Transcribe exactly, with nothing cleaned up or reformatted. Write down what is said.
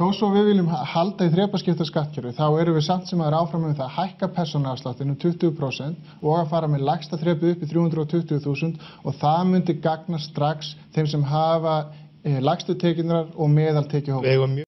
þó svo við viljum halda í þrepaskipta skattkerfi, þá erum við samt sem aður áfram með það að hækka persónuafsláttinn um tuttugu prósent og að fara með lægsta þrepið upp í þrjú hundruð og tuttugu þúsund og það myndi gagnast strax þeim sem hafa eh, lægstu tekjurnar og meðaltekjuhópa.